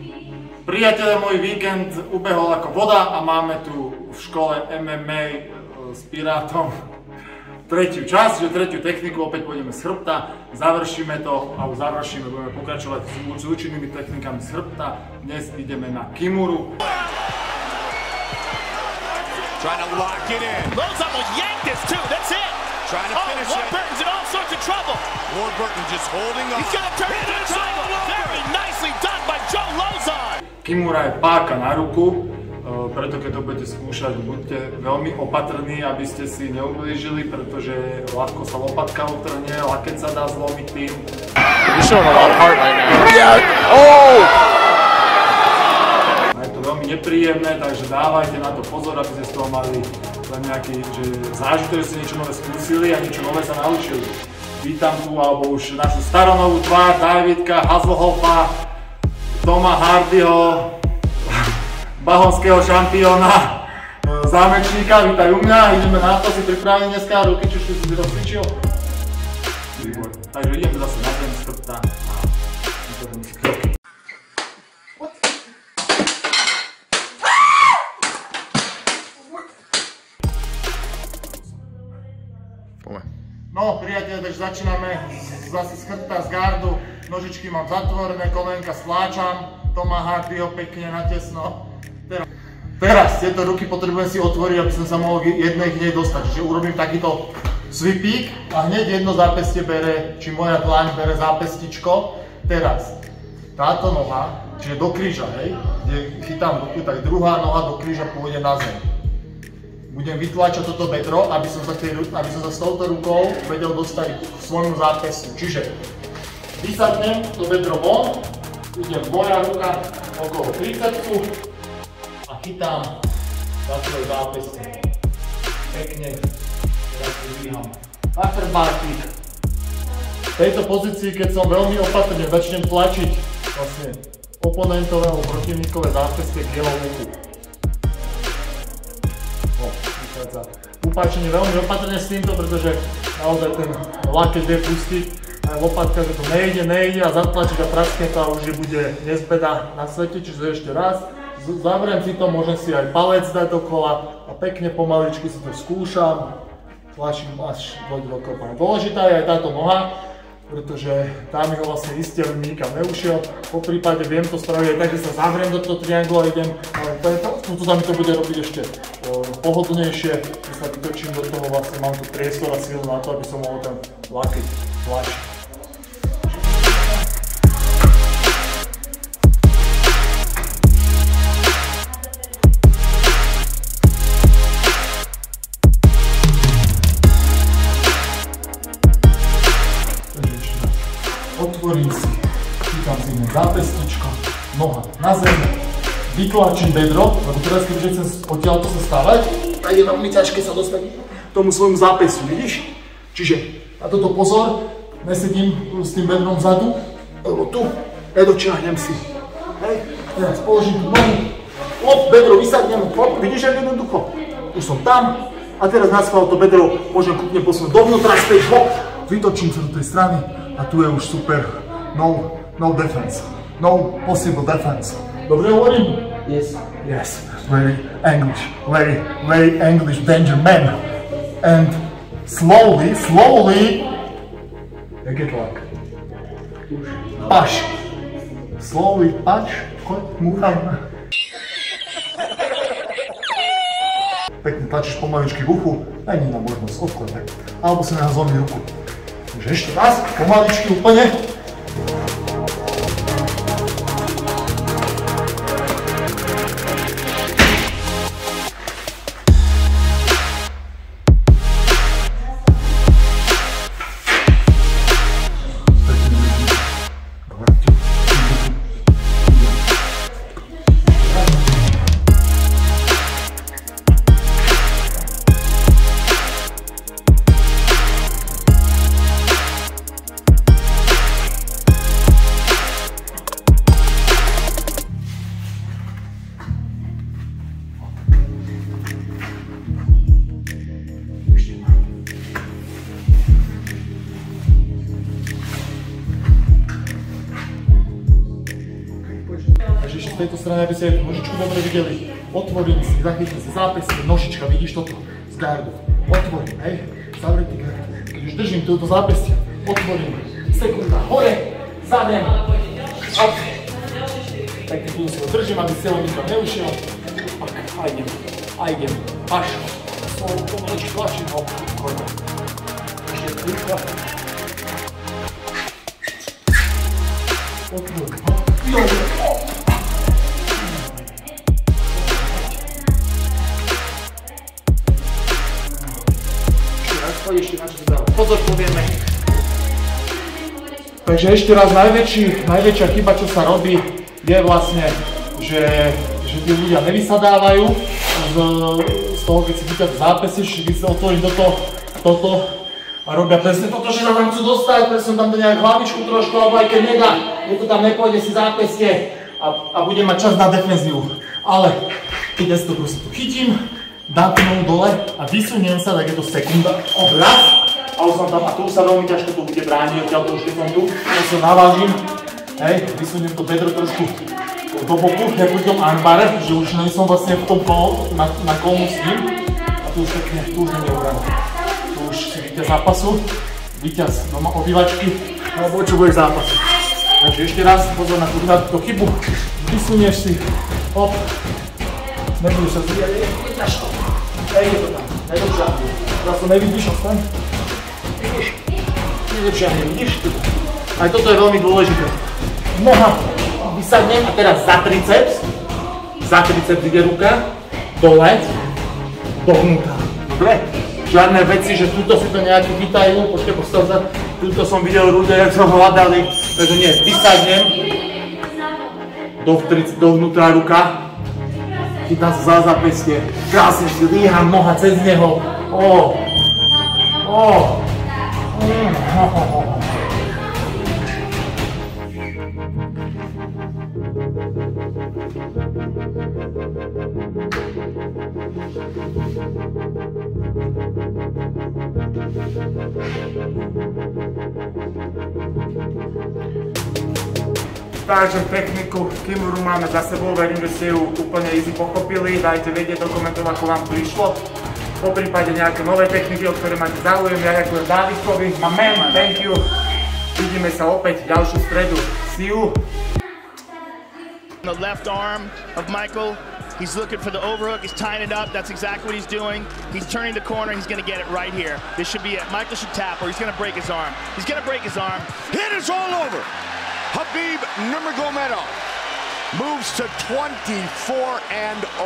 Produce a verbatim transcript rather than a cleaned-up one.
Priatelia, môj víkend ubehol ako voda a máme tu v škole em em á s Pirátom tretiu časť, že tretiu techniku, opäť pôjdeme z chrbta, završíme to a už završíme, budeme pokračovať s účinnými technikami z chrbta. Dnes ideme na Kimuru. Trying to lock it in. Rose almost yanked this too, that's it! Trying to finish oh, it. Warburton's in all sorts of trouble. Warburton just holding on. He's gonna turn it into a triangle. Very nicely done by Joe Lauzon. Kimura je páka na ruku, preto keď to budete skúšať, buďte veľmi opatrní, aby ste si neublížili, pretože ľahko sa lopatka utrhne, lakeť sa dá zlomiť tým. You're showing a lot of heart right now. Yeah. Oh! Je to veľmi nepríjemné, takže dávajte na to pozor, aby ste z toho mali len nejaký že zážitok, že ste niečo nové skúsili a niečo nové sa naučili. Vítam tu, alebo už našu staronovú tvár, Davidka Hasselhoffa, Toma Hardyho, bahonského šampióna, zámečníka, vítaj u mňa, ideme na to, si pripravený dneska, ruky, či si si rozcvičil? Výborné. Takže ideme zase na zem z chrbta a potom si kroky. No, priatelia, takže začíname zase z chrbta, z gardu, nožičky mám zatvorené, kolenka stláčam, Toma Hardyho pekne natesno. Teraz, teraz tieto ruky potrebujem si otvoriť, aby som sa mohol jednej k nej dostať. Čiže urobím takýto svipík a hneď jedno zápestie bere, či moja dlaň bere zápestičko. Teraz táto noha, čiže do kríža, hej, kde chytám ruku, tak druhá noha do kríža pôjde na zem. Budem vytlačať toto bedro, aby som, sa tej, aby som sa s touto rukou vedel dostať k svojmu zápestiu. Čiže vysadnem to bedro von, idem moja ruka okolo tricepsu a chytám za svoje zápestie. Pekne, teraz si dvíham na chrbátik. V tejto pozícii, keď som veľmi opatrne, začnem tlačiť vlastne oponentové alebo protivníkové zápestie k jeho uchu. Upáčenie veľmi opatrne s týmto, pretože naozaj ten lakeť vie pustiť aj lopatka, že to nejde, nejde a zatlačiť a praskne to a už je bude nezbeda na svete, čiže ešte raz zavriem si to, môžem si aj palec dať dokola a pekne pomaličky si to skúšam, tlačím až dojde do kopania. Dôležitá je aj táto noha, pretože tá mi ho vlastne vystielím, nikam neušiel. Po prípade viem to spraviť aj tak, že sa zavriem do toho trianglu a idem, ale tu sa mi to bude robiť ešte pohodlnejšie, že sa vytočím do toho, vlastne mám tu priestor a silu na to, aby som mohol ten lakeť tlačiť. Otvorím si, chytám si jedné zápestičko, noha na zem, vytlačím bedro, lebo teraz keď chcem odtiaľto sa stávať, tak je veľmi ťažké sa dostať k tomu svojmu zápestiu, vidíš? Čiže na toto pozor, nesedím s tým bedrom vzadu, lebo tu nedočiahnem si. Hej, teraz položím tu nohu, hop, bedro vysadnem, hop, vidíš, jak jednoducho? Už som tam a teraz na schvál to bedro môžem kúpne posunúť dovnútra späť, hop, vytočím sa do tej strany. A tu je už super, no, no defense, no possible defense. Dobre hovorím? Yes. Yes, very English, very, very English danger man. And slowly, slowly, jak je tlak? Push. Slowly punch, choď, múcham. Pekne tlačíš pomaličky v uchu, aj nie na možnosť odkladať, alebo si nechá zlomiť ruku. Takže ešte raz, pomaličky úplne. Takže ešte z tejto strany, aby ste nožičku dobre videli. Otvorím si, zachytím si zápästie, nožička, vidíš toto z gardu. Otvorím, hej, zavretý gard. Keď už držím túto zápästie, otvorím, sekunda, hore, zadem, up. Tak tu si ho držím, aby cieľom nikam neušiel. A idem, a idem, až. Svojou pomaličku tlačím ho, korbe. Ešte rýchlo. Otvorím, ho. Ešte na čo si dáva pozor, povieme. Takže ešte raz, najväčší, najväčšia chyba, čo sa robí, je vlastne, že, že tí ľudia nevysadávajú z, z toho, keď si vyťať zápesíš, keď si otvoríš toto, toto a robia presne toto, že sa tam chcú dostať, presne tam to nejak hlavičku trošku, alebo aj keď nedá, keď to tam nepôjde si zápesie a, a budem mať čas na defenzívu. Ale keď ja si to proste tu chytím, dám to dole a vysuniem sa, tak je to sekunda, raz a už som tam, a tu sa veľmi ťažko to bude brániť, odtiaľ to už keď som tu, ja sa navážim, hej, vysuniem to bedro trošku do boku, jak pri tom armbare, že už nie som vlastne v tom kolu, na, na kolu s ním a tu už pekne, tu už nie je obrana. Tu už si víťaz zápasu, víťaz doma obývačky, alebo čo budeš zápasiť. Takže ešte raz pozor na túto chybu, vysunieš si, hop, nebudeš sa zvíjať, je ťažko. Hej, je to tam, najlepšia. Teraz to nevidíš, ostaň. Vidíš? Najlepšia, nevidíš? Aj toto je veľmi dôležité. Noha vysadnem a teraz za triceps. Za triceps ide ruka, dole, dovnútra. Dobre? Žiadne veci, že tuto si to nejaký chytajú, počkaj, postav sa. Tuto som videl ľudia, jak sa hľadali. Takže nie, vysadnem. Dovnútra ruka. Chytám sa za zápästie, krásne si líham, noha cez neho. Ó, ó, Takže techniku Kimuru máme za sebou, verím, že ste ju úplne easy pochopili. Dajte vedieť do komentov, ako vám to išlo. Po prípade nejaké nové techniky, o ktoré máte záujem, ja ďakujem Dávidkovi. My man, thank you. Vidíme sa opäť v ďalšiu stredu. See you. The left arm of Michael. He's looking for the overhook. He's tying it up. That's exactly what he's doing. He's turning the corner. He's going to get it right here. This should be it. Michael should tap or he's going to break his arm. He's going to break his arm. It is all over. Khabib Nurmagomedov moves to twenty-four and